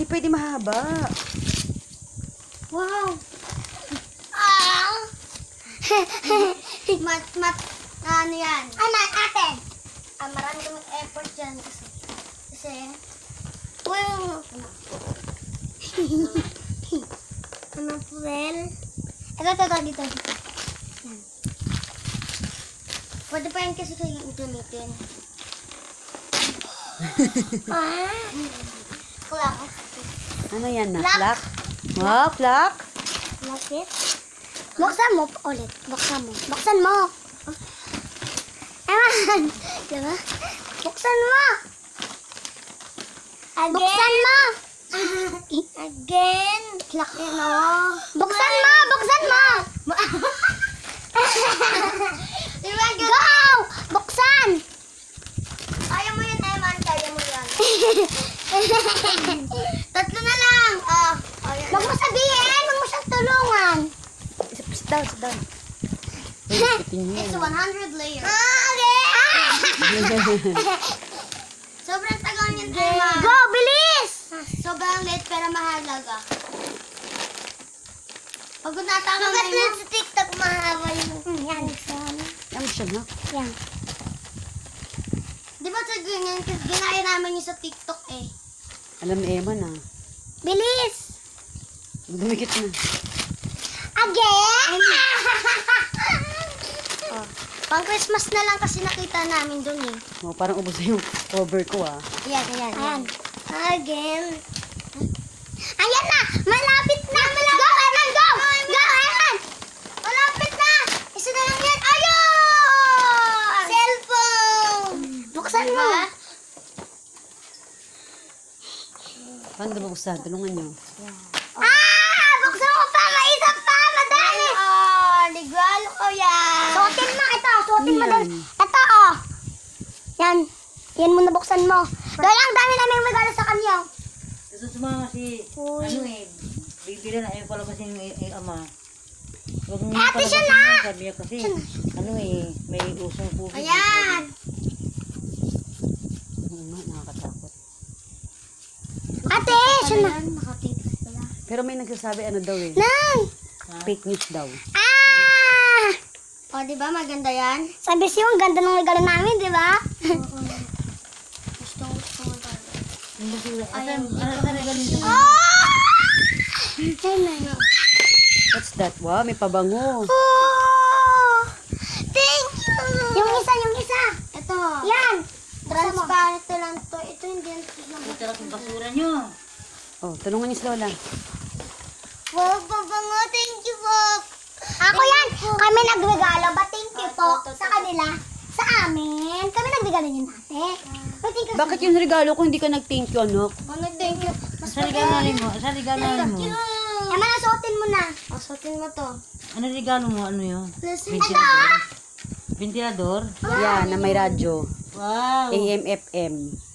pwede mahaba. Wow. Ano yan? Ate. Marami kami effort dyan kasi well, ano well, ito, dito. Yan. Pwede pa yan kasi kayo gamitin. Clock. Ano yan na? Clock. Clock? Wow, clock? Bakit? Buksan mo ulit. Buksan mo. Ewan. Diba? Buksan mo. Again. Buksan mo. Again. Clock yun, oh. Buksan mo. Diba, go! Buksan! Kaya mo yan, Eman. Kaya mo yan. Tatlo na lang. Huwag mo sabihin. Huwag mo siyang tulungan. Sit down. It's 100 layers. Okay. Sobrang tagal niyan, Emma. Go, bilis! Sobrang late pero mahalaga. Pag natama mo yun. Sa TikTok mahaba yung... Yan. Yan siya na. Yan. Di ba sa ganyan? Kasi ginaya namin yung sa TikTok eh. Alam ni Emma na. Bilis! Dumikit na. Again! Pang Christmas na lang kasi nakita namin dun eh. Oh, parang ubos na yung cover ko ah. Ayan. Again. Ayan na! Malapit na! Go, Eman! Go! Go, Eman! Malapit na! Isa na lang yan. Ayun! Cellphone! Buksan mo. Paano ba buksan? Tulungan nyo. Buksan mo pa! May isa pa! Madali! Ligalo ko yan. Suotin mo ito. Suotin mo din. Ito, oh. Yan. Yan mo nabuksan mo. Dahil ang dami namin regalo sa kanya. Gusto sumama si, bibili na, ayaw pala kasi yung ama. Huwag mo Ate, siya na! Sabi niya kasi, may usong tubig. Ayan. Oo nga, nakakatakot. Ate, siya na. Nakatipas pala. Pero may nagsasabi ano daw eh. Nang! Fake news daw. O, diba? Maganda yan. Sabi siya, ang ganda ng regalo namin, diba? Gusto mo tayo. Asan regalo nito? What's that? Wow, may pabango. Oh! Thank you! Yung isa. Ito. Yan. Transparent lang to. Ito hindi yan. Ito lang yung basura nyo. Oh, tulungan niyo si Lola. Wow, pabango. Thank you po. Ako yan. Kami nagregalo. But thank you po sa kanila. Sa amin. Kami nagregalo niyan ate. But thank you. Bakit yung regalo ko hindi ka nag-thank you, anak? Thank you. Sa regalo mo? Thank you. Emma, nasuotin mo na. Suotin mo to. Ano regalo mo? Ano yun? Ito. Ventilador? Yan, na may radyo. Wow! AM, FM.